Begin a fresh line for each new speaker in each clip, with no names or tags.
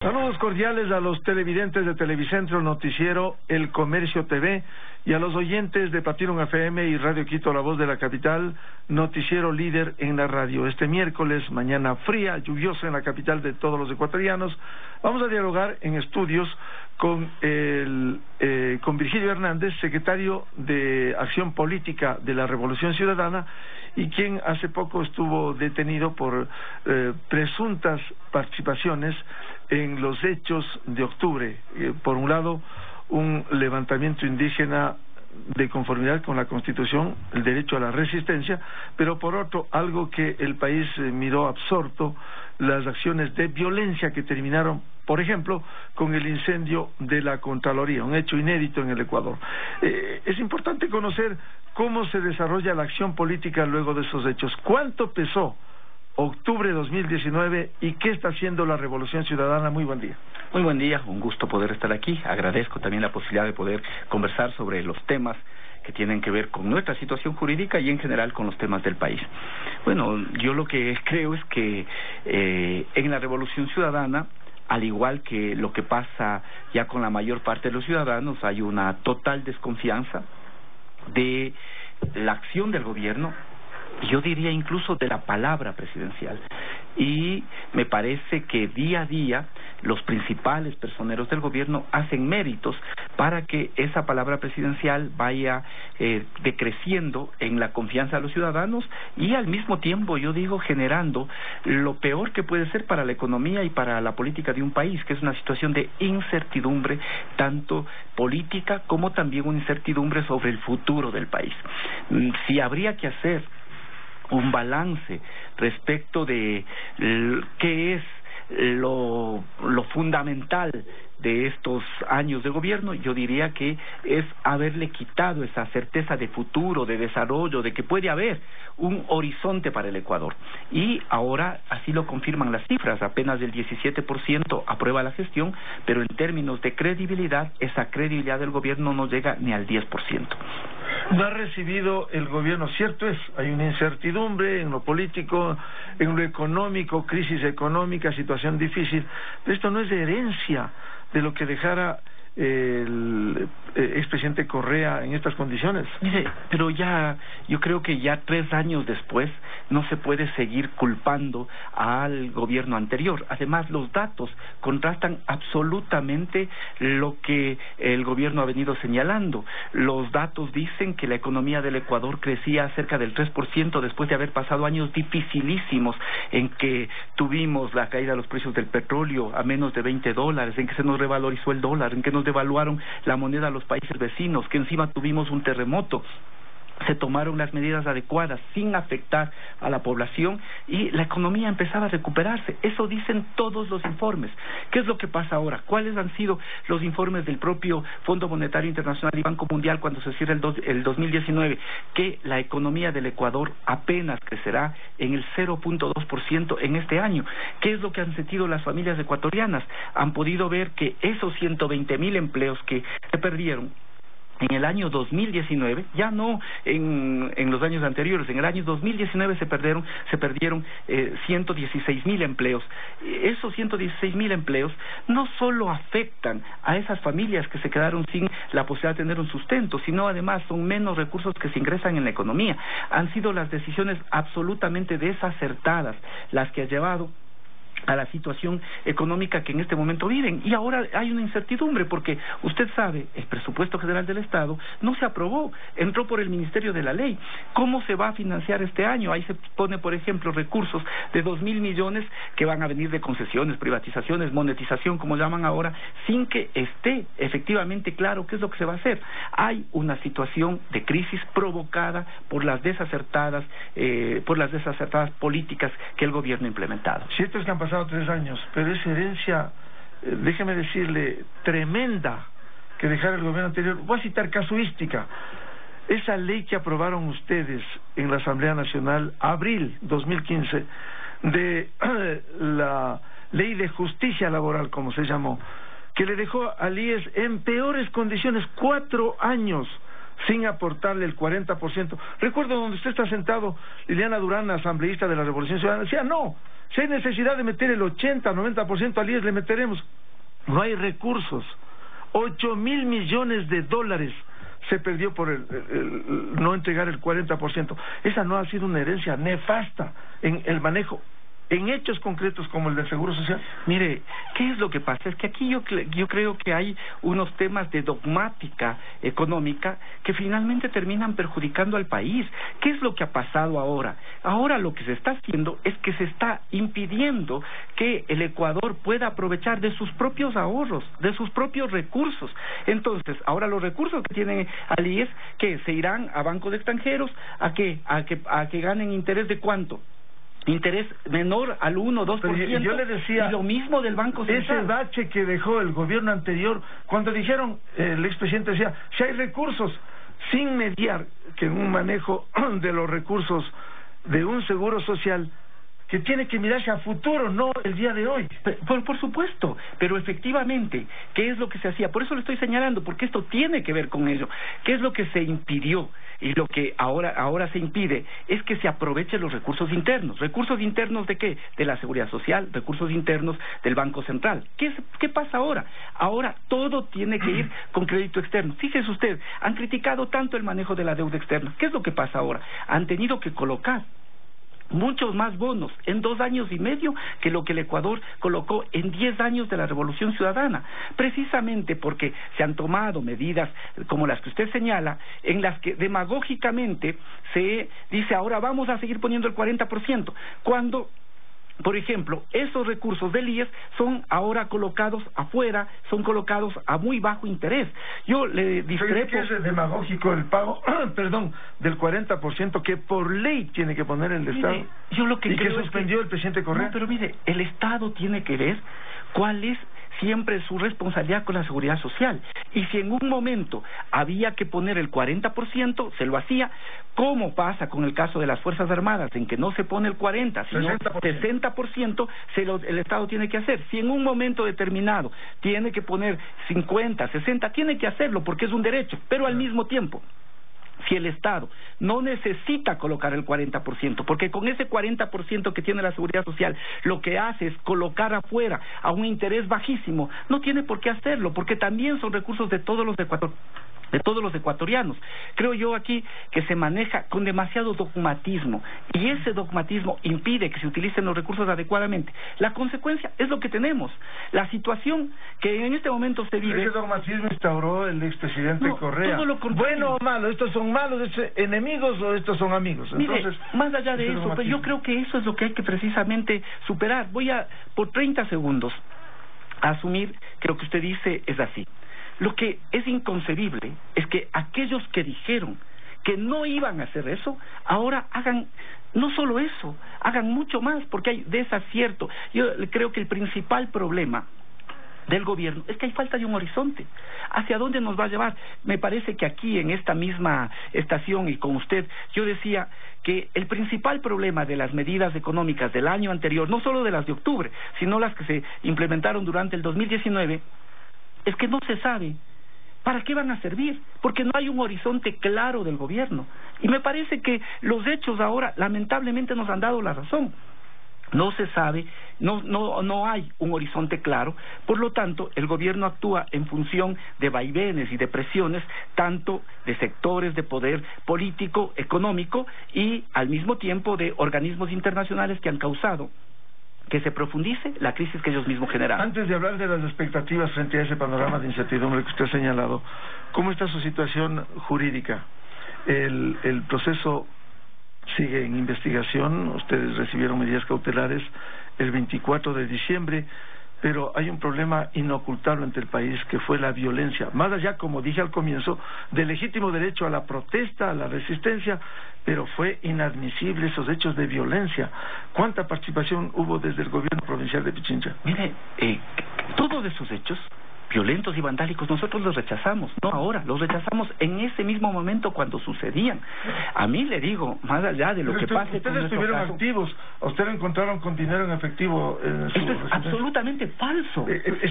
Saludos cordiales a los televidentes de Televicentro, Noticiero El Comercio TV, y a los oyentes de Platinum FM y Radio Quito, la voz de la capital, noticiero líder en la radio. Este miércoles, mañana fría, lluviosa en la capital de todos los ecuatorianos, vamos a dialogar en estudios con Virgilio Hernández, secretario de Acción Política de la Revolución Ciudadana, y quien hace poco estuvo detenido por presuntas participaciones en los hechos de octubre. Por un lado, un levantamiento indígena de conformidad con la Constitución, el derecho a la resistencia, pero por otro, algo que el país miró absorto, las acciones de violencia que terminaron, por ejemplo, con el incendio de la Contraloría, un hecho inédito en el Ecuador. Es importante conocer cómo se desarrolla la acción política luego de esos hechos. ¿Cuánto pesó octubre de 2019 y qué está haciendo la Revolución Ciudadana? Muy buen día.
Muy buen día, un gusto poder estar aquí. Agradezco también la posibilidad de poder conversar sobre los temas que tienen que ver con nuestra situación jurídica y en general con los temas del país. Bueno, yo lo que creo es que en la Revolución Ciudadana, al igual que lo que pasa ya con la mayor parte de los ciudadanos, hay una total desconfianza de la acción del gobierno, yo diría incluso de la palabra presidencial. Y me parece que día a día los principales personeros del gobierno hacen méritos para que esa palabra presidencial vaya decreciendo en la confianza de los ciudadanos y al mismo tiempo, yo digo, generando lo peor que puede ser para la economía y para la política de un país, que es una situación de incertidumbre, tanto política como también una incertidumbre sobre el futuro del país. Si habría que hacer un balance respecto de qué es lo fundamental de estos años de gobierno, yo diría que es haberle quitado esa certeza de futuro, de desarrollo, de que puede haber un horizonte para el Ecuador. Y ahora así lo confirman las cifras, apenas el 17% aprueba la gestión, pero en términos de credibilidad, esa credibilidad del gobierno no llega ni al 10%.
No ha recibido el gobierno, cierto es, hay una incertidumbre en lo político, en lo económico, crisis económica, situación difícil, pero esto no es de herencia de lo que dejara el expresidente Correa en estas condiciones.
Mire, pero ya, yo creo que ya 3 años después no se puede seguir culpando al gobierno anterior. Además, los datos contrastan absolutamente lo que el gobierno ha venido señalando. Los datos dicen que la economía del Ecuador crecía cerca del 3% después de haber pasado años dificilísimos en que tuvimos la caída de los precios del petróleo a menos de $20, en que se nos revalorizó el dólar, en que nos devaluaron la moneda a los países vecinos, que encima tuvimos un terremoto. Se tomaron las medidas adecuadas sin afectar a la población y la economía empezaba a recuperarse. Eso dicen todos los informes. ¿Qué es lo que pasa ahora? ¿Cuáles han sido los informes del propio Fondo Monetario Internacional y Banco Mundial cuando se cierra el 2019? Que la economía del Ecuador apenas crecerá en el 0.2% en este año. ¿Qué es lo que han sentido las familias ecuatorianas? Han podido ver que esos 120,000 empleos que se perdieron en el año 2019, ya no en los años anteriores, en el año 2019 se perdieron 116,000 empleos. Esos 116,000 empleos no solo afectan a esas familias que se quedaron sin la posibilidad de tener un sustento, sino además son menos recursos que se ingresan en la economía. Han sido las decisiones absolutamente desacertadas las que ha llevado a la situación económica que en este momento viven. Y ahora hay una incertidumbre porque usted sabe, el presupuesto general del Estado no se aprobó, entró por el Ministerio de la Ley. ¿Cómo se va a financiar este año? Ahí se pone, por ejemplo, recursos de 2,000 millones que van a venir de concesiones, privatizaciones, monetización, como llaman ahora, sin que esté efectivamente claro qué es lo que se va a hacer. Hay una situación de crisis provocada por las desacertadas políticas que el gobierno ha implementado.
Cierto es que han pasado 3 años, pero esa herencia, déjeme decirle, tremenda que dejara el gobierno anterior. Voy a citar casuística. Esa ley que aprobaron ustedes en la Asamblea Nacional, abril 2015, de la Ley de Justicia Laboral, como se llamó, que le dejó al IES en peores condiciones, 4 años sin aportarle el 40%. Recuerdo donde usted está sentado, Liliana Durán, asambleísta de la Revolución Ciudadana, decía, no, Si hay necesidad de meter el 80-90% al IES, le meteremos. No hay recursos. 8,000 millones de dólares se perdió por el no entregar el 40%. Esa no ha sido una herencia nefasta en el manejo, en hechos concretos como el del Seguro Social.
Mire, ¿qué es lo que pasa? Es que aquí yo creo que hay unos temas de dogmática económica que finalmente terminan perjudicando al país. ¿Qué es lo que ha pasado ahora? Ahora lo que se está haciendo es que se está impidiendo que el Ecuador pueda aprovechar de sus propios ahorros, de sus propios recursos. Entonces, ahora los recursos que tienen al IES, que se irán a bancos extranjeros, a que ganen interés de ¿cuánto? Interés menor al 1 o 2%.
Yo le decía,
y lo mismo del Banco Central.
Ese bache que dejó el gobierno anterior, cuando dijeron, el expresidente decía, si hay recursos, sin mediar que en un manejo de los recursos de un seguro social, que tiene que mirarse a futuro, no el día de hoy.
Por supuesto, pero efectivamente, ¿qué es lo que se hacía? Por eso le estoy señalando, porque esto tiene que ver con ello. ¿Qué es lo que se impidió? Y lo que ahora se impide es que se aprovechen los recursos internos. ¿Recursos internos de qué? De la Seguridad Social, recursos internos del Banco Central. ¿Qué pasa ahora? Ahora todo tiene que ir con crédito externo. Fíjese usted, han criticado tanto el manejo de la deuda externa. ¿Qué es lo que pasa ahora? Han tenido que colocar muchos más bonos en 2 años y medio que lo que el Ecuador colocó en 10 años de la Revolución Ciudadana, precisamente porque se han tomado medidas como las que usted señala, en las que demagógicamente se dice ahora vamos a seguir poniendo el 40%, cuando por ejemplo, esos recursos del IES son ahora colocados afuera, son colocados a muy bajo interés. Yo le discrepo.
¿Qué es demagógico el pago, del 40% que por ley tiene que poner el Estado?
Mire, yo lo que
y
creo
que suspendió el presidente Correa.
No, pero mire, el Estado tiene que ver cuál es siempre su responsabilidad con la seguridad social. Y si en un momento había que poner el 40%, se lo hacía. ¿Cómo pasa con el caso de las Fuerzas Armadas, en que no se pone el 40%, sino 60%, el Estado tiene que hacer? Si en un momento determinado tiene que poner 50, 60, tiene que hacerlo porque es un derecho, pero al mismo tiempo, si el Estado no necesita colocar el 40%, porque con ese 40% que tiene la Seguridad Social, lo que hace es colocar afuera a un interés bajísimo, no tiene por qué hacerlo, porque también son recursos de todos los ecuatorianos. Creo yo aquí que se maneja con demasiado dogmatismo, y ese dogmatismo impide que se utilicen los recursos adecuadamente. La consecuencia es lo que tenemos, la situación que en este momento se vive.
Ese dogmatismo instauró el expresidente Correa.
Todo lo contrario.
Bueno o malo, estos son malos, enemigos o estos son amigos.
Mire,
entonces,
más allá de eso, pues yo creo que eso es lo que hay que precisamente superar. Voy a, por 30 segundos, a asumir que lo que usted dice es así. Lo que es inconcebible es que aquellos que dijeron que no iban a hacer eso, ahora hagan no solo eso, hagan mucho más, porque hay desacierto. Yo creo que el principal problema del gobierno es que hay falta de un horizonte. ¿Hacia dónde nos va a llevar? Me parece que aquí en esta misma estación y con usted, yo decía que el principal problema de las medidas económicas del año anterior, no solo de las de octubre, sino las que se implementaron durante el 2019, es que no se sabe para qué van a servir, porque no hay un horizonte claro del gobierno. Y me parece que los hechos ahora lamentablemente nos han dado la razón. No se sabe, no hay un horizonte claro, por lo tanto el gobierno actúa en función de vaivenes y de presiones, tanto de sectores de poder político, económico y al mismo tiempo de organismos internacionales que han causado que se profundice la crisis que ellos mismos generaron.
Antes de hablar de las expectativas frente a ese panorama de incertidumbre que usted ha señalado, ¿cómo está su situación jurídica? El proceso sigue en investigación, ustedes recibieron medidas cautelares el 24 de diciembre, pero hay un problema inocultable ante el país que fue la violencia, más allá, como dije al comienzo, del legítimo derecho a la protesta, a la resistencia, pero fue inadmisible esos hechos de violencia. ¿Cuánta participación hubo desde el gobierno provincial de Pichincha?
Mire, todos esos hechos violentos y vandálicos, nosotros los rechazamos, no ahora, los rechazamos en ese mismo momento cuando sucedían. A mí le digo, más allá de lo que pase con
ustedes estuvieron
caso,
activos, a usted lo encontraron con dinero en efectivo en su
esto es absolutamente falso.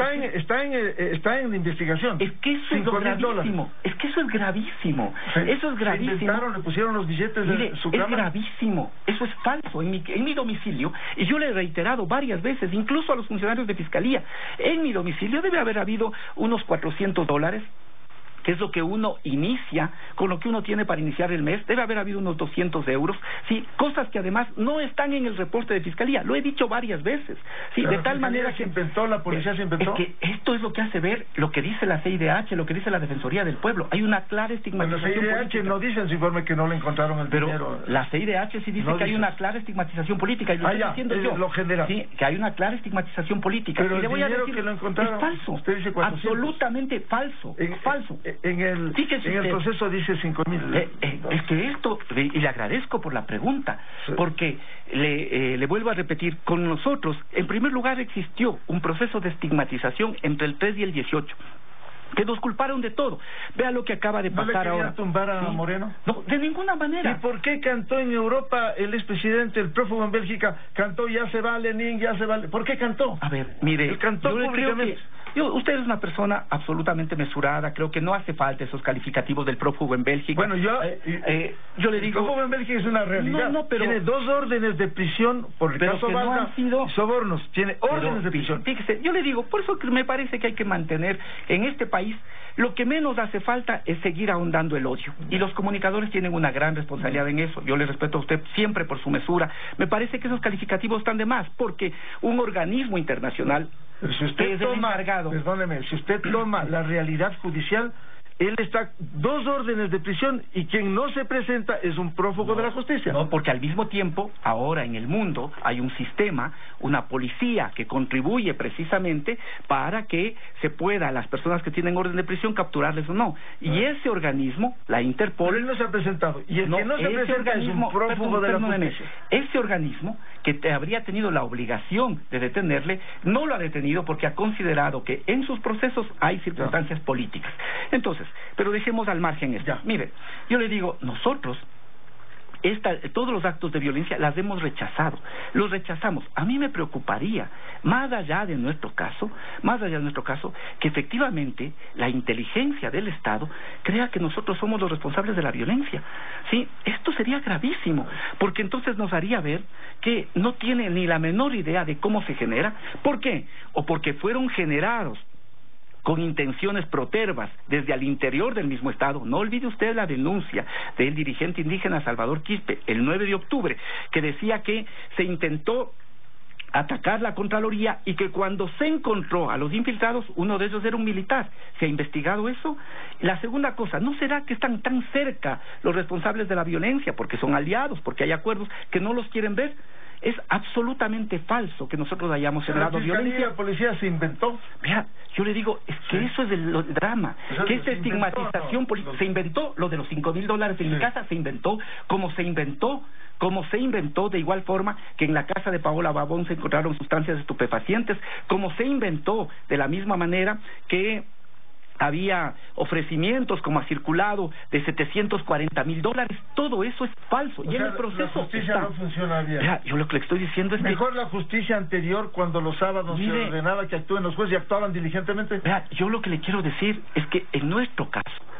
Está en la investigación.
Es que eso es gravísimo. Es que eso es gravísimo.
Sí.
Eso es gravísimo.
Inventaron, le pusieron los billetes de su cama.
Es gravísimo. Eso es falso. En mi domicilio, y yo le he reiterado varias veces, incluso a los funcionarios de fiscalía, en mi domicilio debe haber habido unos $400, que es lo que uno inicia, con lo que uno tiene para iniciar el mes. Debe haber habido unos 200 euros, sí, cosas que además no están en el reporte de fiscalía, lo he dicho varias veces, sí, de tal manera que
la policía se inventó.
Es que esto es lo que hace ver lo que dice la CIDH, lo que dice la Defensoría del Pueblo. Hay una clara estigmatización política.
La CIDH no dice en su informe que no le encontraron el dinero.
Pero la CIDH sí dice que hay una clara estigmatización política, y lo estoy diciendo yo.
Lo general.
Sí, que hay una clara estigmatización política.
Pero
y le voy a decir,
que lo encontraron,
es falso.
Usted dice 400.
Absolutamente falso. Falso.
En el proceso dice 5,000.
Es que esto, y le agradezco por la pregunta, sí, porque le vuelvo a repetir, con nosotros, en primer lugar, existió un proceso de estigmatización entre el 3 y el 18. Que nos culparon de todo. Vea lo que acaba de pasar ahora.
¿No le querían tumbar a Moreno?
No, de ninguna manera.
¿Y por qué cantó en Europa el expresidente, el prófugo en Bélgica? Cantó "Ya se va Lenin, ya se va"? ¿Por qué cantó?
A ver, mire,
él cantó públicamente.
Usted es una persona absolutamente mesurada. Creo que no hace falta esos calificativos del prófugo en Bélgica.
Bueno, yo
le digo,
el prófugo en Bélgica es una realidad.
Pero
tiene 2 órdenes de prisión por el caso Valga y sobornos. Tiene órdenes de prisión.
Fíjese, yo le digo, por eso me parece que hay que mantener en este país, lo que menos hace falta es seguir ahondando el odio. Y los comunicadores tienen una gran responsabilidad en eso. Yo le respeto a usted siempre por su mesura. Me parece que esos calificativos están de más, porque un organismo internacional,
pero si usted perdóneme, si usted toma la realidad judicial, él está 2 órdenes de prisión, y quien no se presenta es un prófugo de la justicia.
No, porque al mismo tiempo, ahora en el mundo hay un sistema, una policía que contribuye precisamente para que se pueda, las personas que tienen orden de prisión, capturarles o no. Y ese organismo, la Interpol...
Pero él no se ha presentado, y el que no se presenta es un prófugo de la justicia.
Ese organismo, que habría tenido la obligación de detenerle, no lo ha detenido porque ha considerado que en sus procesos hay circunstancias políticas. Entonces, pero dejemos al margen esto. Mire, yo le digo, nosotros todos los actos de violencia las hemos rechazado, los rechazamos. A mí me preocuparía, más allá de nuestro caso, que efectivamente la inteligencia del Estado crea que nosotros somos los responsables de la violencia. Sí, esto sería gravísimo, porque entonces nos haría ver que no tiene ni la menor idea de cómo se genera. ¿Por qué? O porque fueron generados con intenciones protervas desde al interior del mismo Estado. No olvide usted la denuncia del dirigente indígena Salvador Quispe el 9 de octubre, que decía que se intentó atacar la Contraloría y que cuando se encontró a los infiltrados, uno de ellos era un militar. ¿Se ha investigado eso? La segunda cosa, ¿no será que están tan cerca los responsables de la violencia porque son aliados, porque hay acuerdos que no los quieren ver? Es absolutamente falso que nosotros hayamos generado violencia.
La policía se inventó.
Vea, yo le digo, es que eso es el drama, que esta estigmatización política se inventó. Lo de los $5,000 en mi casa se inventó, como se inventó de igual forma que en la casa de Paola Babón se encontraron sustancias estupefacientes, como se inventó de la misma manera que había ofrecimientos, como ha circulado, de $740,000. Todo eso es falso. Y en el proceso
la justicia no funciona bien.
Mira, yo lo que le estoy diciendo es
mejor la justicia anterior, cuando los sábados se ordenaba que actúen los jueces y actuaban diligentemente.
Mira, yo lo que le quiero decir es que en nuestro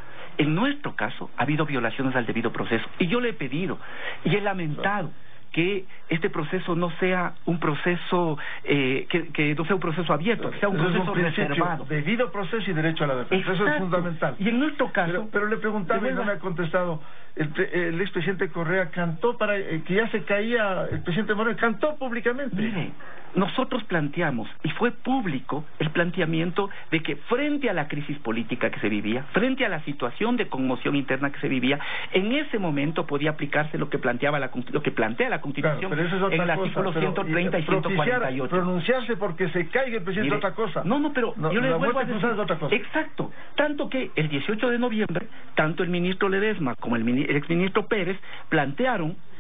caso ha habido violaciones al debido proceso, y yo le he pedido y he lamentado que este proceso no sea un proceso que no sea un proceso abierto, que sea un proceso reservado.
Debido proceso y derecho a la defensa.
Exacto.
Eso es fundamental.
Y en nuestro caso...
Pero le preguntaba y no me ha contestado. El expresidente Correa cantó para que ya se caía el presidente Moreno, cantó públicamente.
Mire, nosotros planteamos, y fue público el planteamiento de que frente a la crisis política que se vivía, frente a la situación de conmoción interna que se vivía, en ese momento podía aplicarse lo que plantea la Constitución,
claro,
en el artículo 130 y 148.
Pronunciarse porque se caiga el presidente es otra cosa.
Pero yo le vuelvo a decir,
es otra cosa.
Exacto, tanto que el 18 de noviembre, tanto el ministro Ledesma como el exministro Pérez plantearon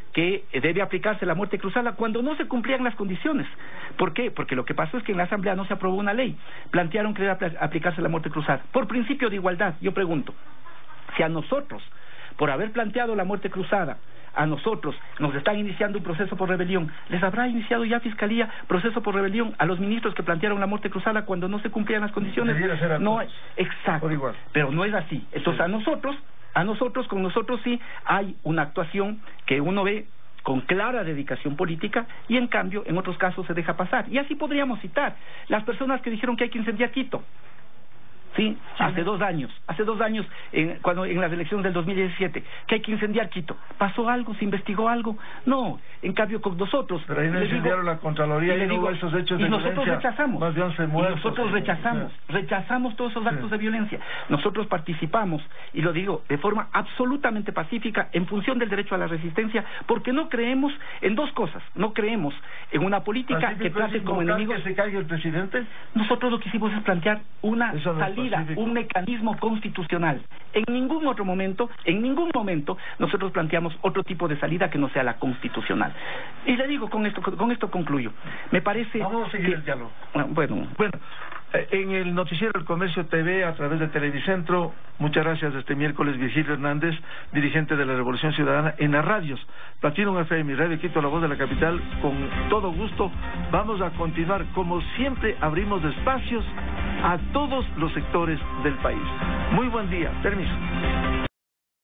que debe aplicarse la muerte cruzada cuando no se cumplían las condiciones. ¿Por qué? Porque lo que pasó es que en la Asamblea no se aprobó una ley. Plantearon que debe aplicarse la muerte cruzada. Por principio de igualdad, yo pregunto, si a nosotros, por haber planteado la muerte cruzada, a nosotros nos están iniciando un proceso por rebelión, ¿les habrá iniciado ya Fiscalía proceso por rebelión a los ministros que plantearon la muerte cruzada cuando no se cumplían las condiciones? No, exacto, pero no es así. Entonces con nosotros sí hay una actuación que uno ve con clara dedicación política, y en cambio en otros casos se deja pasar. Y así podríamos citar las personas que dijeron que hay que incendiar Quito. Sí, hace 2 años, cuando en las elecciones del 2017, que hay que incendiar Quito. ¿Pasó algo? ¿Se investigó algo? No, en cambio con nosotros...
Pero ahí no incendiaron la Contraloría y no hubo esos hechos de violencia.
Nosotros rechazamos.
Más de 11 muertos.
Y nosotros rechazamos todos esos actos de violencia. Nosotros participamos, y lo digo de forma absolutamente pacífica, en función del derecho a la resistencia, porque no creemos en 2 cosas. No creemos en una política que trate como enemigos...
¿Que se caiga el presidente?
Nosotros lo que hicimos es plantear una salida, un mecanismo constitucional. En ningún momento nosotros planteamos otro tipo de salida que no sea la constitucional. Y le digo, con esto concluyo. Me parece...
Vamos a seguir el diálogo.
Bueno,
en el noticiero El Comercio TV, a través de Televicentro, muchas gracias este miércoles, Virgilio Hernández, dirigente de la Revolución Ciudadana, en las radios Platinum FM y Radio Quito, la voz de la capital. Con todo gusto vamos a continuar, como siempre abrimos espacios a todos los sectores del país. Muy buen día, permiso.